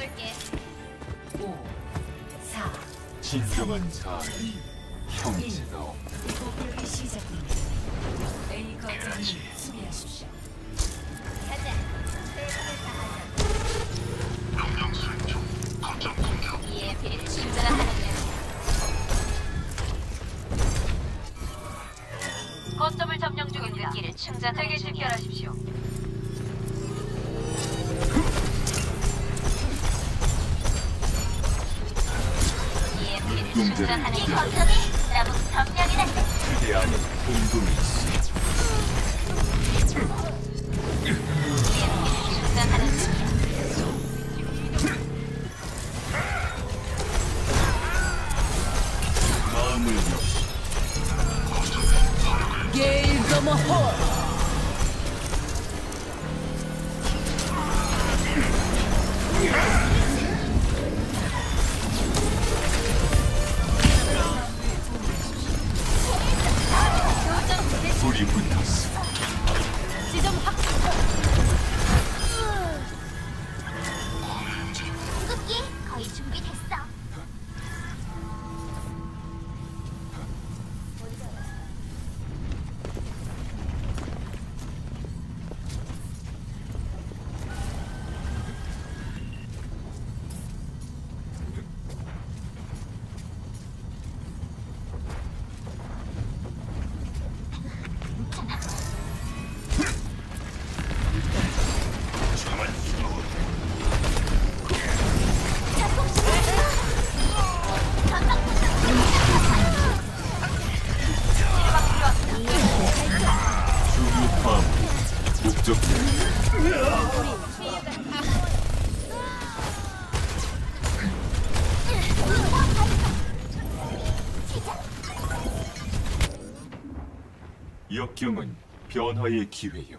해볼게. 5, 4, 진정한 자아는 형체가 없다. 공격이 시작됩니다. A 거점을 수비하십시오. 가자. 세상을 다하자. 명령 수행 중. 거점 공격. EMP를 충전하는 중. 거점을 점령 중입니다. 기를 충전하게 집결하십시오. EMP를 충전하는 이 거점이 나무 점령이다. 그대 안에 공동이 있어. EMP를 충전하는 중이야. 마음을 역시 게일 더머 홀 불이 붙었어. 지점 확보. 궁극기 거의 준비됐어. 중립화 목적 역경은 변화의 기회요.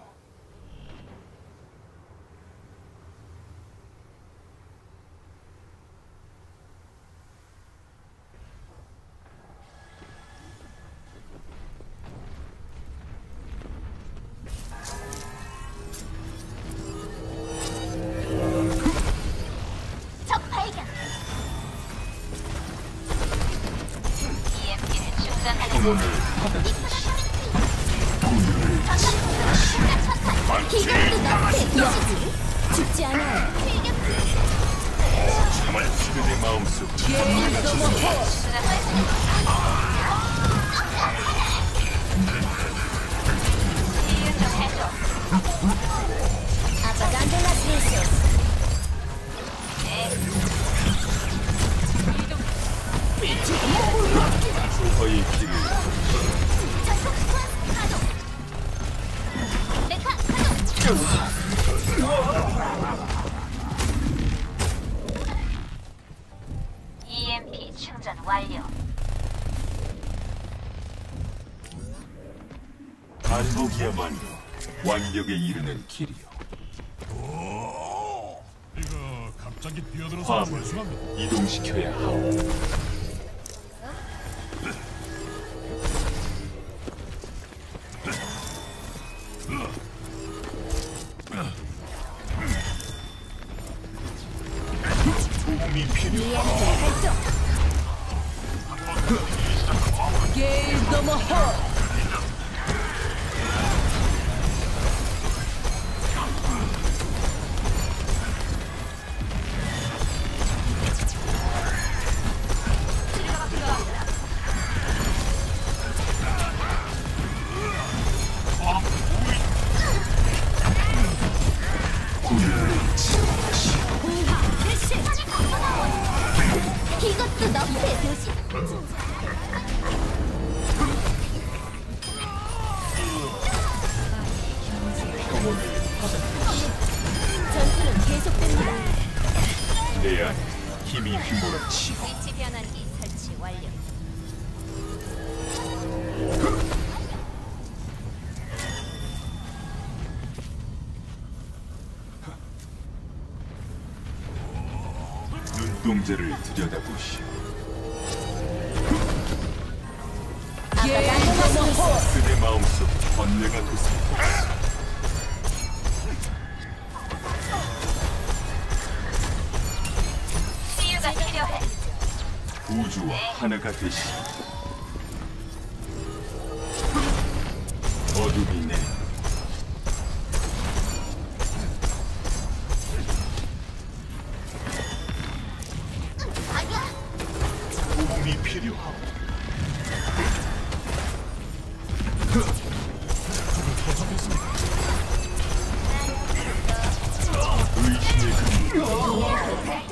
적 발견. EMP를 충전하는 중. 공원을 받아주시. 공유를 이것도 너의 역시 죽지 않아요. 그대 마음속 게일 더머 홀 조화의 길을 EMP 충전 완료. 반복이야말로 완벽에 이르는 길이요. 이거 갑자기 뛰어들어서 화합을 죄송합니다. 이동시켜야 하오. 도움이 필요하오. 게일 더머 홀 이것도 너의 도시. 전투는 계속됩니다. 내 안에 힘이 휘몰아치오. 위치 변환기 설치 완료. 눈동자를 들여다보시오. 게일 더머 홀 그대 마음속 번뇌가 도사리고 우주와 하나가 되시. 어둠이 내 도움이 필요하오. 의심의 그림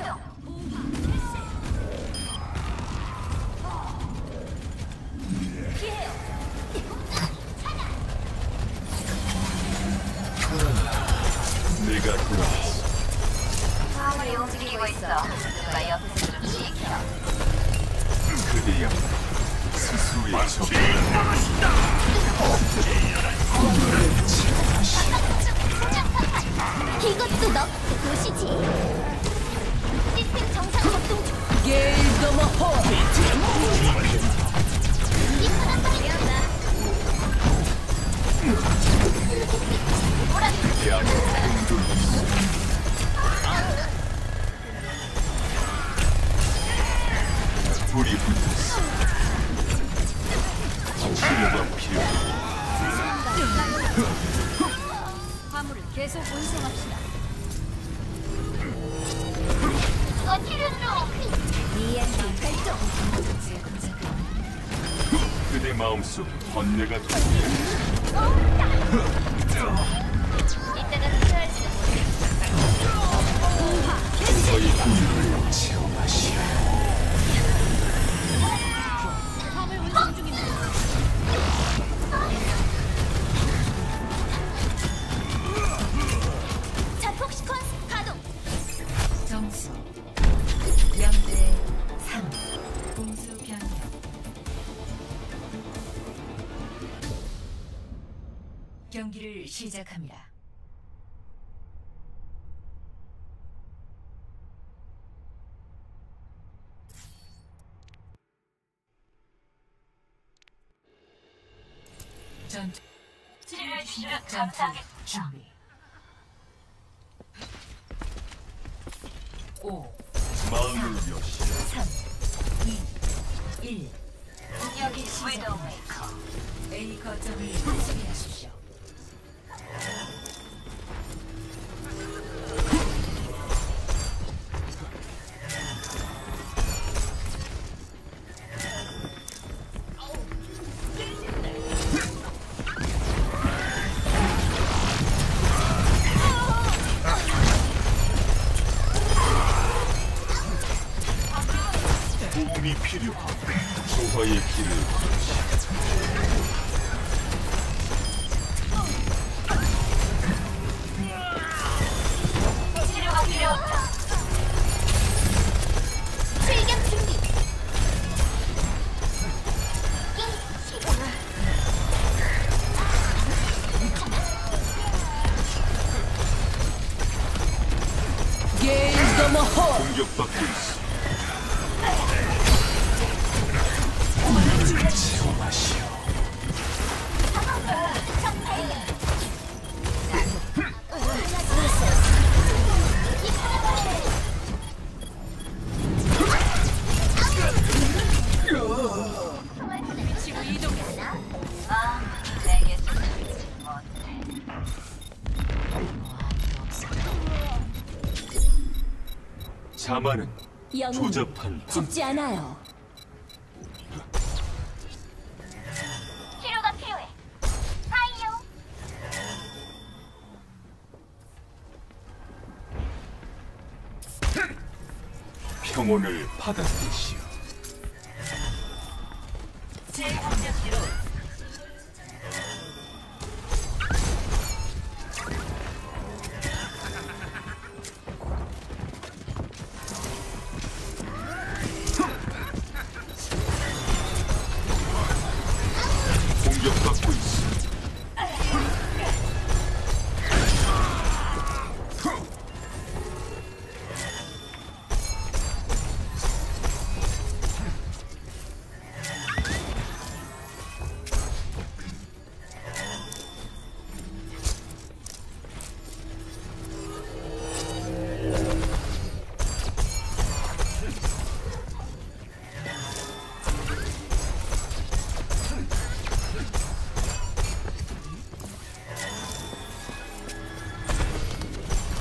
내가 돌아왔어. 화물이 움직이고 있어. 누가 옆에서 좀 지켜. 그대야말로 스스로의 적. 이것도 너 도시지. 시스템 정상 작동 중. 게일 더머 홀. 이쁘단 말이야. 내 안에 혼돈이 있어. 불이 붙었어. 치료가 필요해. 화물을 계속 운송합시다. 치료 중. EMP 발동. 그대 마음속 번뇌가 돋네. 이때는 필요할지도 모르겠어. 저의 우유를 체험하시오. 화물 운송 중입니다. 자폭 시퀀스 가동. 점수 0대 3 공수 변경. 경기를 시작합니다. 전투 치료해 주시면 전투 감사하겠습니다. 준비. 5 마음을 여시. 3 2 1 여기 위도우메이커. A 거점을 수비하십시오. 도움이 필요하오. 조화의 길을 치료가 필요합니다. 출격 준비. 게일 더머 홀. 공격받고 있어. 우유를 체험하시오. 위치로 이동하나? 아, 내게 숨기지 못해. 자만은 조잡한 죽지 않아요. 치료가 필요해. 하이요. 평온을 받아들이시오. 제 공격기로 공격받고 있어.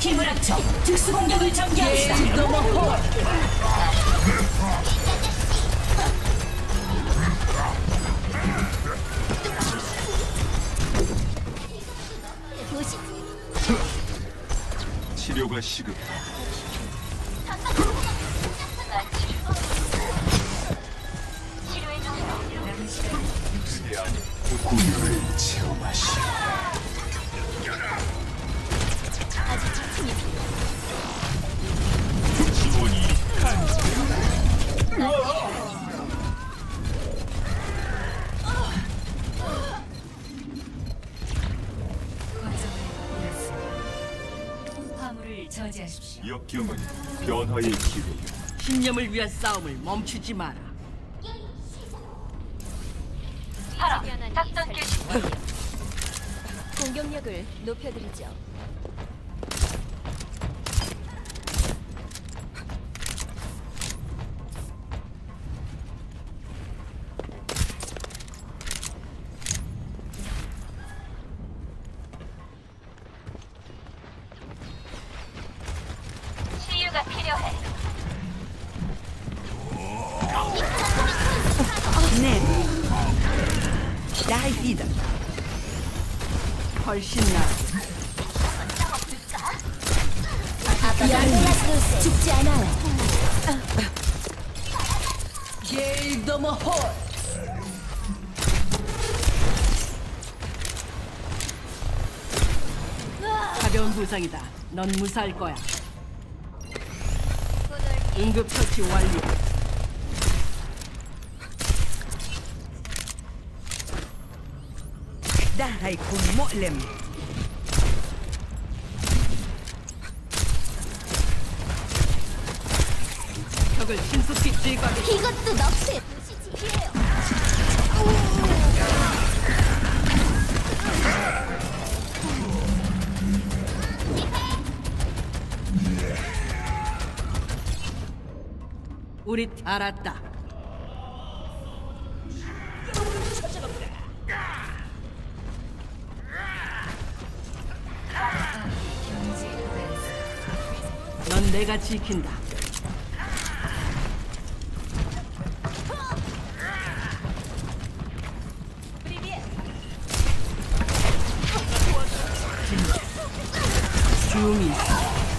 힘을 합쳐 특수 공격을 전개합시다. 게일 더머 홀. 도시 치료가 시급하다. 구유를 체험하시오. 아직 작품이 지원이 간절. 거점을 잃었습니다. 화물을 저지하십시오. 역경은 변화의 기회요. 신념을 위한 싸움을 멈추지 마라. 작전 개시. 공격력을 높여드리죠. 치유가 필요해. 나이다. 훨씬 나. 영웅 죽지 않아요. 게일 더머 홀. 가벼운 부상이다. 넌 무사할 거야. 응급 처치 완료. ده هيكون مؤلم. 적을 신속히 제거하겠다. 이것도 넋의 도시지예요. 우리 알았다. 넌 내가 지킨다. 조용히 있어.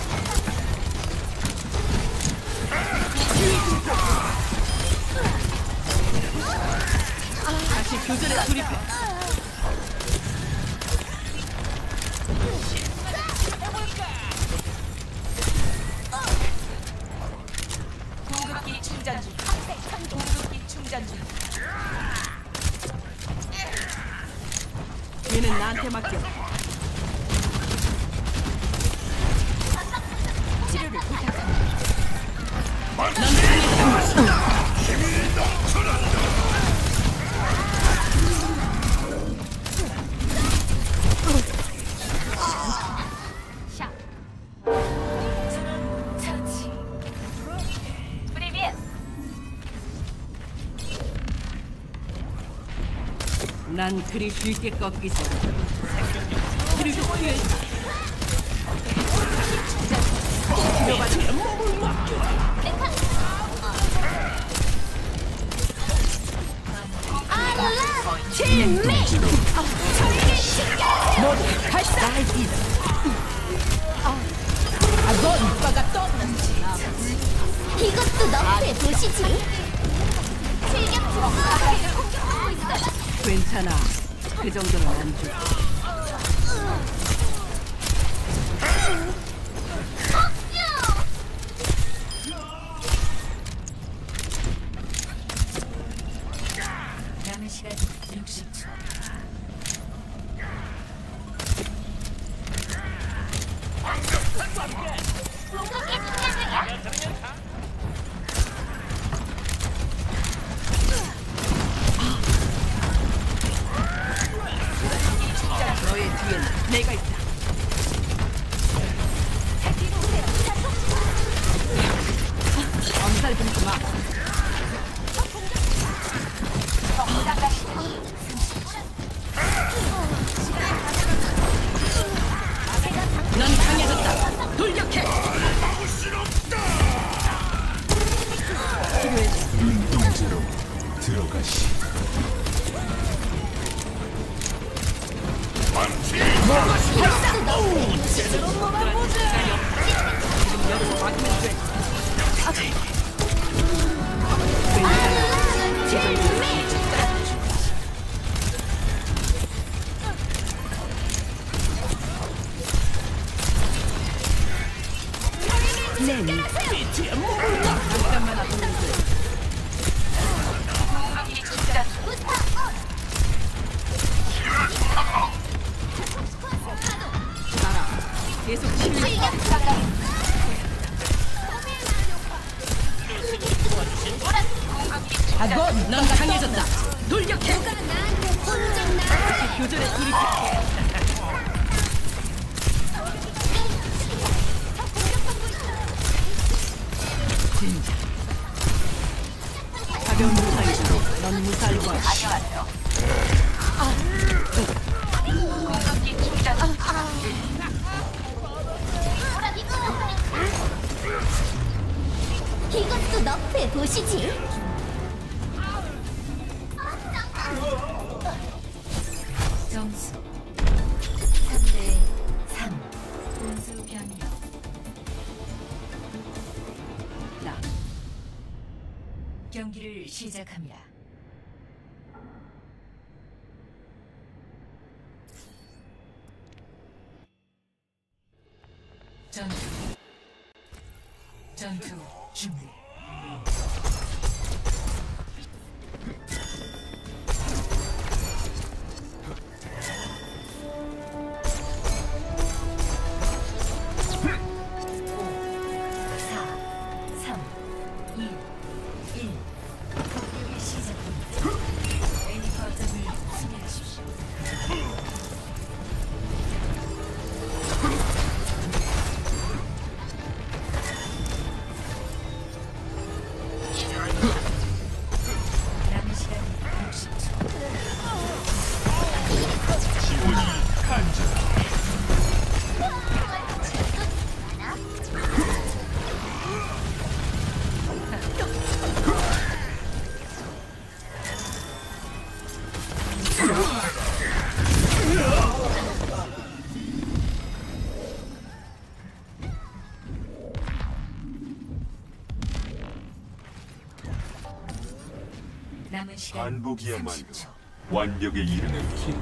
다시 교전에 돌입해. 공급기 충전 중. 공급기 충전 중. 얘는 나한테 맡겨. 치료를 부탁합니다. 넌 강해졌다. 처치. 프리비에 난 그리 쉽게 꺾이지 않아. 그리고 뒤에 이것도 넋의 도시지. 출격 중. 공격하고 있어. 괜찮아. 그 정도는 안 줘. 남은 시간 60초. 공격기 충전 중이야. 너의 뒤에는 내가 있다. 엄살 부리지 마. 넌 강해졌다. 돌격해. 눈동자로 들어가시. 계속 치유. 아건 넌 강해졌다. 돌격해. 다시 교전에 돌입해. 진짜. 가벼운 무사이지로 넌 무사할 거야. 안녕하세요. 공격기 충전 중. 이것도 너프해 보시지. 점수 3대 3. 분수 변경. 나 경기를 시작합니다. 전투 준비. 남은 시간 반복이야말로 30초. 완벽에 이르는 길.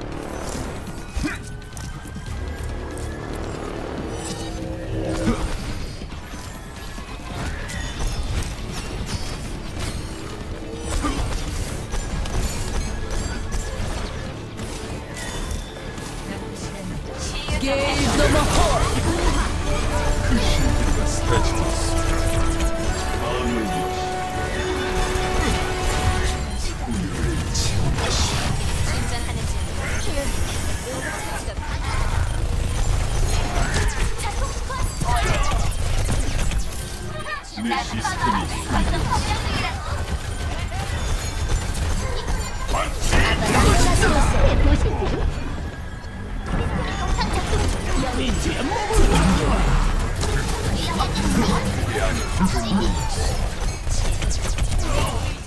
그 신들과 사라지고 있어. 마음을 여시 우유를 체험하시. 운전하는 중. 내 시스템이 내 안에